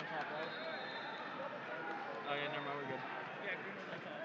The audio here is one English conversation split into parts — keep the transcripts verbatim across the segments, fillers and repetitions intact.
on top, right? Oh yeah, never mind, we're good. Yeah, green was on top.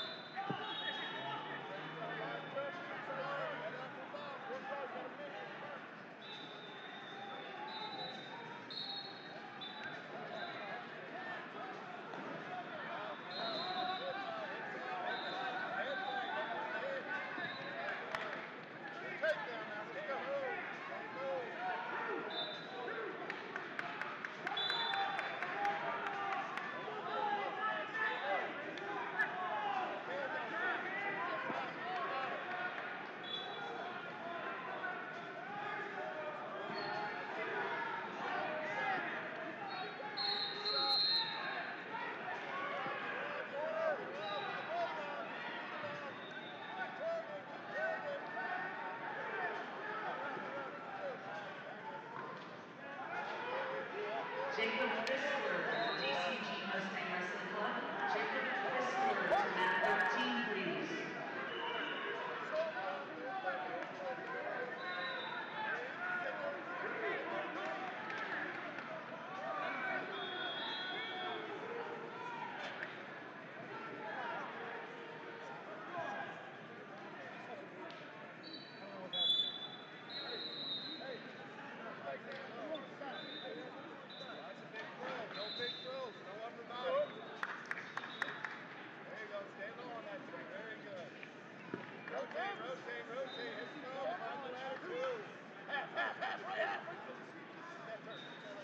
Jacob Fissler, D C G Mustang Wrestling Club. Jacob Fissler to mat thirteen, please. No big throws, no upper body. There you go, stay low on that swing, very good. Rotate, rotate, rotate, hit slow, find the ladder too. Half, half, half, right half. That turn.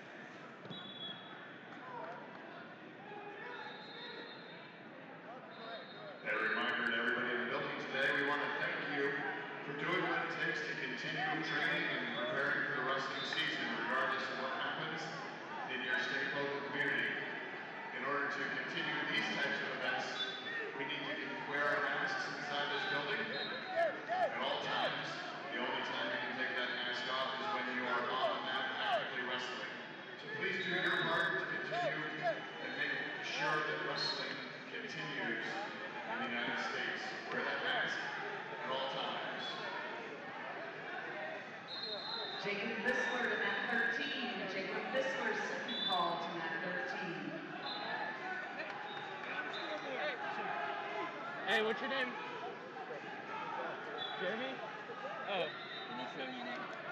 A reminder to everybody in the building today, we want to thank you for doing what it takes to continue training and preparing for the wrestling season, regardless of what happens in your state local community. In order to continue these types of events, we need to wear our masks inside this building at all times. The only time you can take that mask off is when you are on the mat actively wrestling. So please do your part to continue and make sure that wrestling continues in the United States. Wear that mask at all times. Jacob Fissler to mat thirteen. Jacob Fissler, second call to mat thirteen. Hey, what's your name? Jeremy? Oh. Can you show me your name?